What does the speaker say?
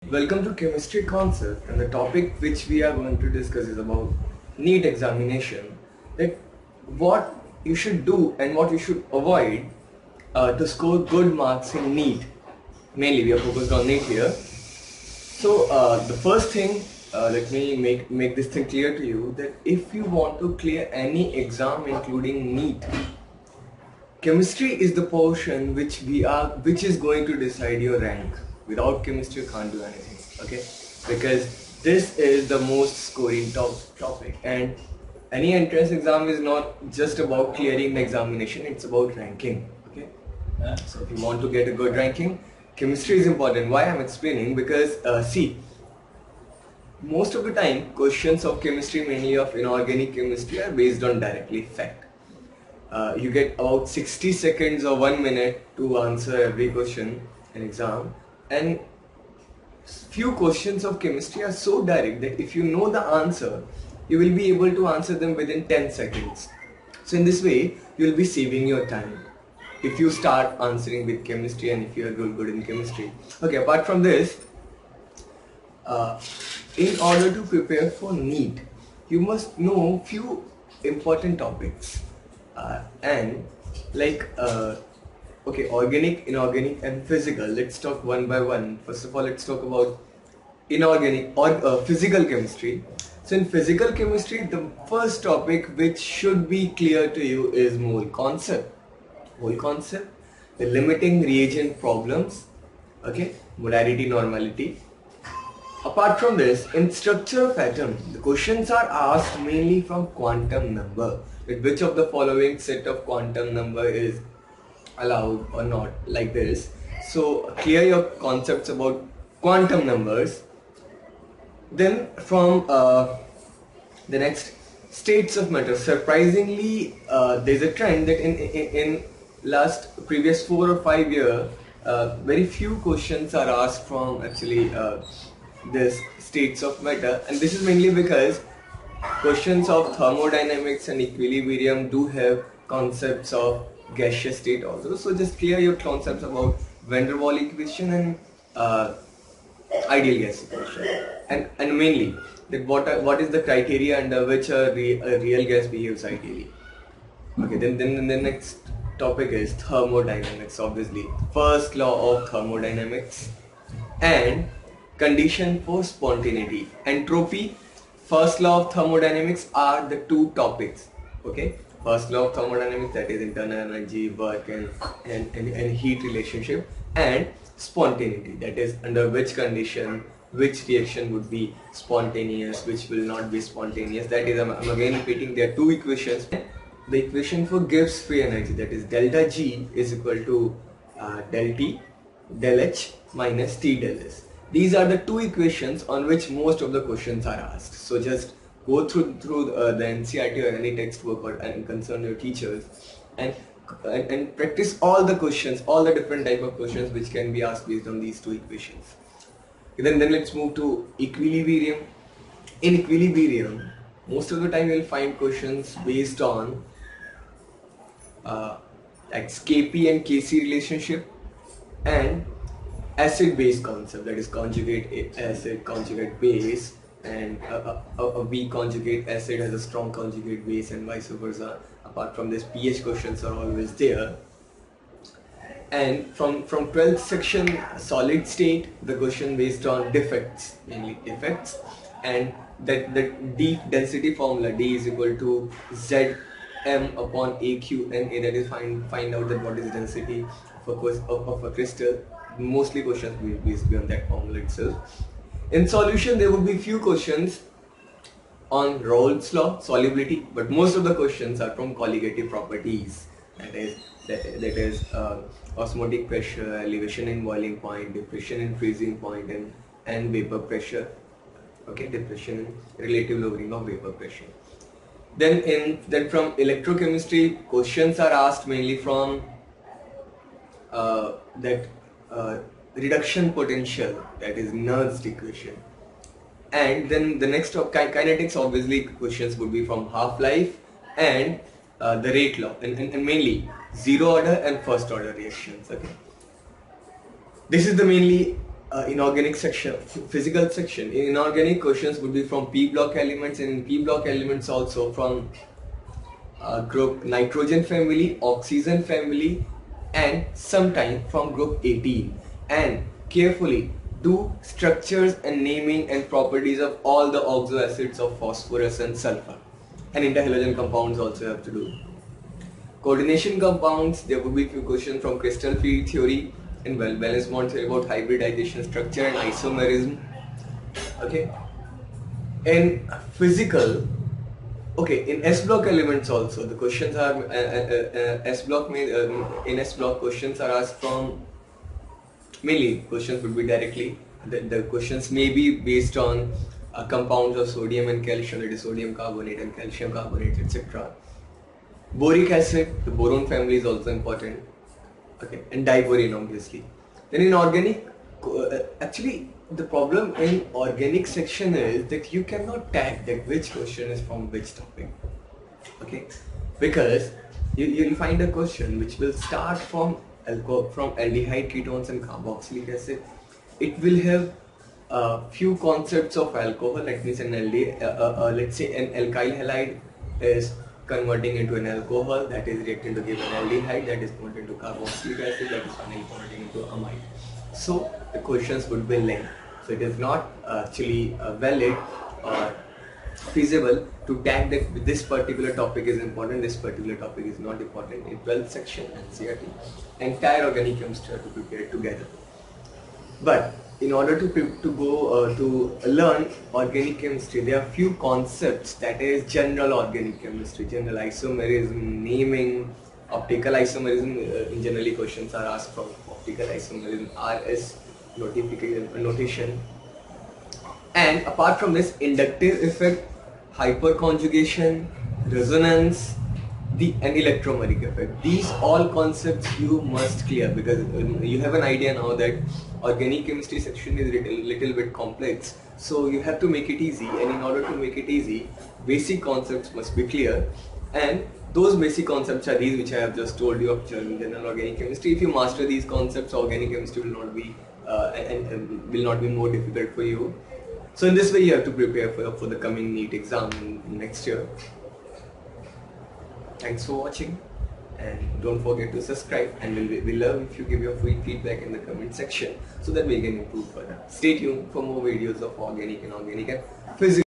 Welcome to Chemistry Concept, and the topic which we are going to discuss is about NEET examination. That what you should do and what you should avoid to score good marks in NEET. Mainly, we are focused on NEET here. So the first thing, let me make this thing clear to you that if you want to clear any exam, including NEET, chemistry is the portion which is going to decide your rank. Without chemistry you can't do anything, okay? Because this is the most scoring topic, and any entrance exam is not just about clearing the examination, it's about ranking, okay? So if you want to get a good ranking, chemistry is important. Why I'm explaining? Because see, most of the time questions of chemistry, mainly of inorganic chemistry, are based on directly fact. You get about 60 seconds or 1 minute to answer every question in exam, and few questions of chemistry are so direct that if you know the answer, you will be able to answer them within 10 seconds. So in this way, you will be saving your time if you start answering with chemistry and if you are good in chemistry. Okay, apart from this, in order to prepare for NEET, you must know few important topics. Okay, organic, inorganic and physical. Let's talk one by one. First of all, let's talk about inorganic or physical chemistry. So in physical chemistry, the first topic which should be clear to you is mole concept. Mole concept, the limiting reagent problems, okay, molarity, normality. Apart from this, in structure pattern, the questions are asked mainly from quantum number. With which of the following set of quantum number is allowed or not, like this. So clear your concepts about quantum numbers. Then from the next, states of matter. Surprisingly, there's a trend that in previous 4 or 5 years, very few questions are asked from actually this states of matter, and this is mainly because questions of thermodynamics and equilibrium do have concepts of gaseous state also. So just clear your concepts about van der Waals equation and ideal gas equation, and mainly that what is the criteria under which a real gas behaves ideally. Okay, then the next topic is thermodynamics. Obviously, first law of thermodynamics and condition for spontaneity. Entropy, first law of thermodynamics are the two topics, okay? First law of thermodynamics, that is internal energy, work and heat relationship, and spontaneity, that is under which condition which reaction would be spontaneous, which will not be spontaneous. That is, I'm again repeating, there are two equations. The equation for Gibbs free energy, that is delta G is equal to del T del H minus T del S. These are the two equations on which most of the questions are asked. So just go through the NCERT or any textbook and consult your teachers and practice all the questions, all the different type of questions which can be asked based on these two equations. Then let's move to equilibrium. In equilibrium, most of the time you will find questions based on like Kp and Kc relationship and acid-base concept, that is conjugate acid, conjugate base, and a weak conjugate acid has a strong conjugate base and vice versa. Apart from this, pH questions are always there. And from 12th section, solid state, the question based on defects, mainly defects, and that the deep density formula, D is equal to Zm upon AQNA, that is find out that what is density of a crystal. Mostly questions will be based on that formula itself. In solution, there will be few questions on Raoult's law, solubility, but most of the questions are from colligative properties. That is osmotic pressure, elevation in boiling point, depression in freezing point, and vapor pressure. Okay, depression in relative lowering of vapor pressure. Then from electrochemistry, questions are asked mainly from reduction potential, that is Nernst equation. And then the next of kinetics, obviously questions would be from half-life and the rate law, and mainly zero order and first order reactions. Okay, this is the mainly inorganic section, physical section. In inorganic, questions would be from P block elements, and in P block elements also from group nitrogen family, oxygen family, and sometime from group 18. And carefully do structures and naming and properties of all the oxo acids of phosphorus and sulfur, and interhalogen compounds also you have to do. Coordination compounds, there will be few questions from crystal field theory and well balanced bond theory about hybridization structure and isomerism. Okay, in physical, okay, in S block elements also the questions are S block in S block questions are asked from, mainly questions would be directly, the questions may be based on compounds of sodium and calcium, that is sodium carbonate and calcium carbonate, etc. Boric acid, the boron family is also important. Okay, and diboron obviously. Then in organic, actually the problem in organic section is that you cannot tag that which question is from which topic. Okay, because you'll find a question which will start from aldehyde ketones and carboxylic acid. It will have few concepts of alcohol, like this an let's say an alkyl halide is converting into an alcohol, that is reacting to give an aldehyde, that is converted into carboxylic acid, that is finally converting into amide. So the questions would be length. So it is not actually valid or feasible to tag that this particular topic is important, this particular topic is not important. In 12th section and CRT, entire organic chemistry are to be prepared together. But in order to learn organic chemistry, there are few concepts, that is general organic chemistry, general isomerism, naming, optical isomerism. In generally questions are asked from optical isomerism, RS notation. And apart from this, inductive effect, hyperconjugation, resonance, and electromagnetic effect. These all concepts you must clear, because you have an idea now that organic chemistry section is little bit complex. So you have to make it easy, and in order to make it easy, basic concepts must be clear. And those basic concepts are these which I have just told you of general organic chemistry. If you master these concepts, organic chemistry will not be and will not be more difficult for you. So in this way you have to prepare for the coming NEET exam next year. Thanks for watching, and don't forget to subscribe, and we love if you give your free feedback in the comment section so that we can improve further. Stay tuned for more videos of organic and physical.